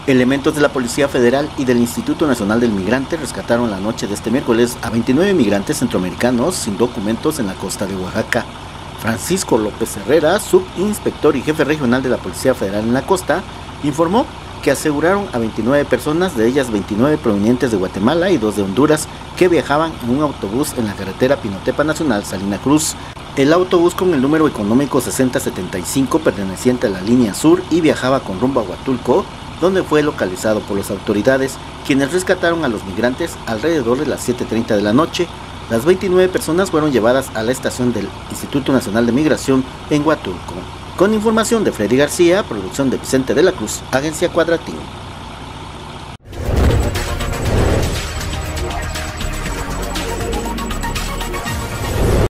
Elementos de la Policía Federal y del Instituto Nacional del Migrante rescataron la noche de este miércoles a 29 migrantes centroamericanos sin documentos en la costa de Oaxaca. Francisco López Herrera, subinspector y jefe regional de la Policía Federal en la costa, informó que aseguraron a 29 personas, de ellas 29 provenientes de Guatemala y 2 de Honduras, que viajaban en un autobús en la carretera Pinotepa Nacional Salina Cruz. El autobús con el número económico 6075 perteneciente a la línea sur y viajaba con rumbo a Huatulco, donde fue localizado por las autoridades, quienes rescataron a los migrantes alrededor de las 7:30 de la noche. Las 29 personas fueron llevadas a la estación del Instituto Nacional de Migración en Huatulco. Con información de Freddy García, producción de Vicente de la Cruz, Agencia Cuadratín.